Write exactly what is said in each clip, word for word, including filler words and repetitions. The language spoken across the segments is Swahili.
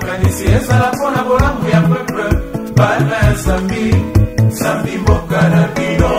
makanisi ezala pona bolamu ya peuple bana ya Zambi Zambi mboka na bino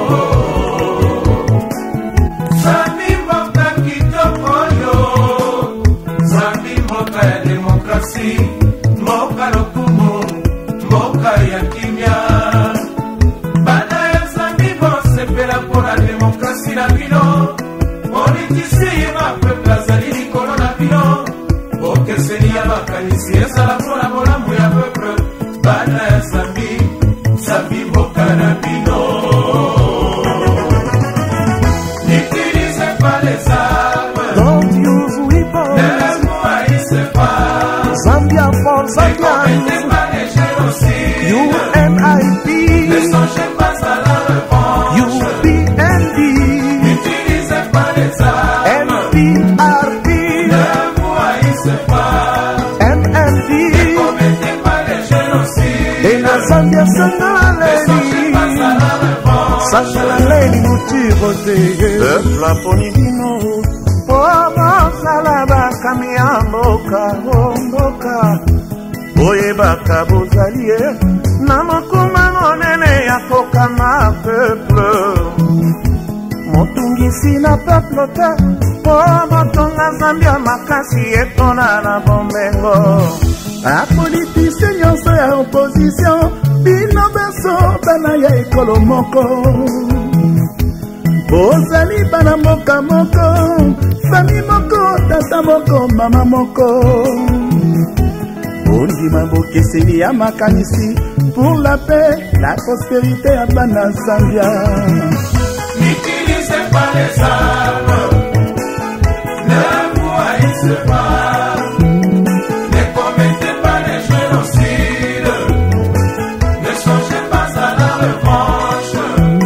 Zambi mboka kitoko yo Zambi mboka ya demokrasi mboka lokumu mboka ya kimia bana ya Zambi bosepela pona demokrasi na bino politisi yeba peuple azali likolo na bino okeseni ya makanisi ezala pona bolamu ya peuple bana ya Zambi Zambi mboka na bino n'utilisez pas les armes don't use weapons ne les haïssez pas Zambia for ne Zambia commettez pas les génocides U N I P ne songez pas à la revanche U P N D n'utilisez pas les N armes P R P ne vous haïssez pas M M D ne commettez pas les génocides et la Zambia ne songez pas à Sangaleni la revanche Sangaleni Mutibote Peuple aponibino Omo salaba kamia mboka mboka Oyebaka bozalie na mokuma monene ya kokama peuple motungisi na peuple te po motonga Zambia makasi etona na bombengo apolitisi nyonso ya opposition bino beso bana ya ekolo moko bozali bana mboka moko fami moko tata moko mama moko ondima bokeseni ya makanisi pour la paix la prospérité ya bana Zambia n'utilisez pas les armes ne vous haïssez pas ne commettez pas les génocides ne songez pas à la revanche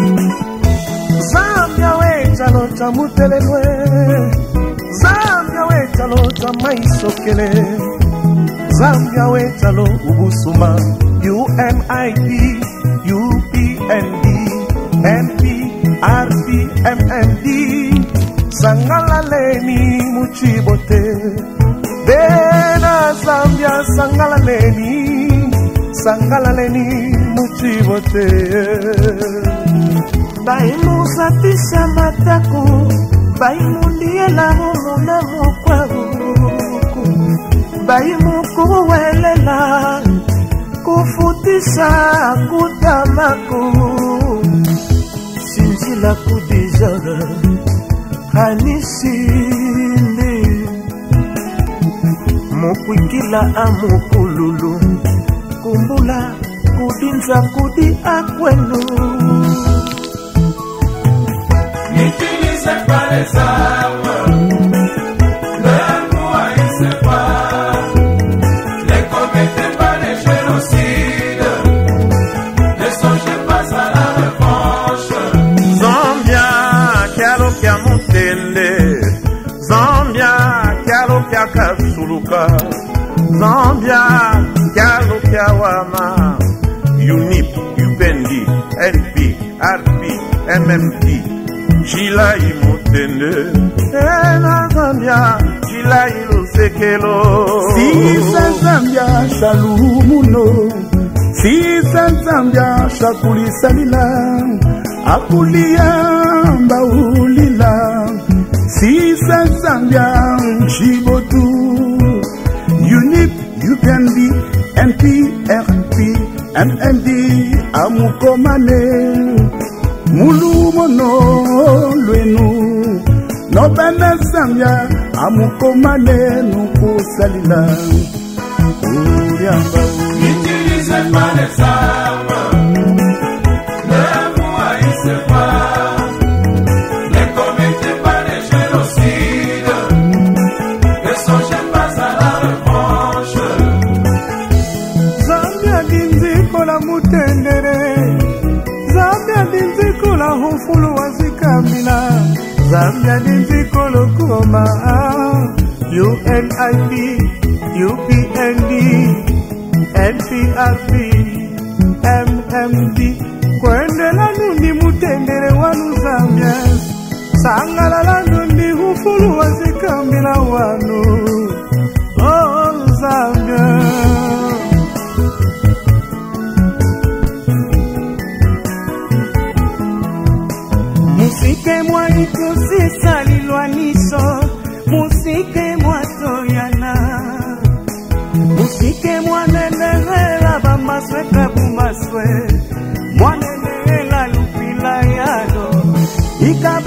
Zambia we chalo cha mutelelwe Zambia we chalo cha maisokele Zambia we chalo ubusuma U N I P U P N D N P R P M M D Sangalaleni Muchibote Bena Zambia Sangalaleni Sangalaleni Muchibote Baimusatisha mataku Baimundiela muna mukwabu Baimukuwelela Kufutisha kutamaku Sinjila kudijara Hanisindi Mukwikila amukululu Kumbula kudinza kudi akwenu n'utilisez pas les armes ne vous haïssez pas ne commettez pas les génocides ne songez pas à la revanche Zambia kyalo kya mutende Zambia kyalo kya kasuluka Zambia kyalo kya wama U N I P U P N D N P R P M M D Jilai mutende Ena Zambia Jilai lusekelo Sisa Zambia shalumuno Sisa Zambia shakulisalila Akulia mbaulila Sisa Zambia shibotu U N I P U P N D N P R P M M D amukomane Mulumono lwenu Nobana Zambia amukomane nukusalila Uriamba n'utilisez pas les armes ne vous haïssez pas ne commettez pas les génocides ne songez pas à la revanche Zambia dinziko la mutendere Zambia dinziko la hufulu wazikamila Zambia dinziko lokoma U N I P U P N D N P R P M M D Kwendela nundi mutendere wanu Zambia Sangalala nundi hufulu wazikamila wanu Oh Zambia Sike mwanene la bamaswe kabumaswe, mwanene la lupila yado, ikaba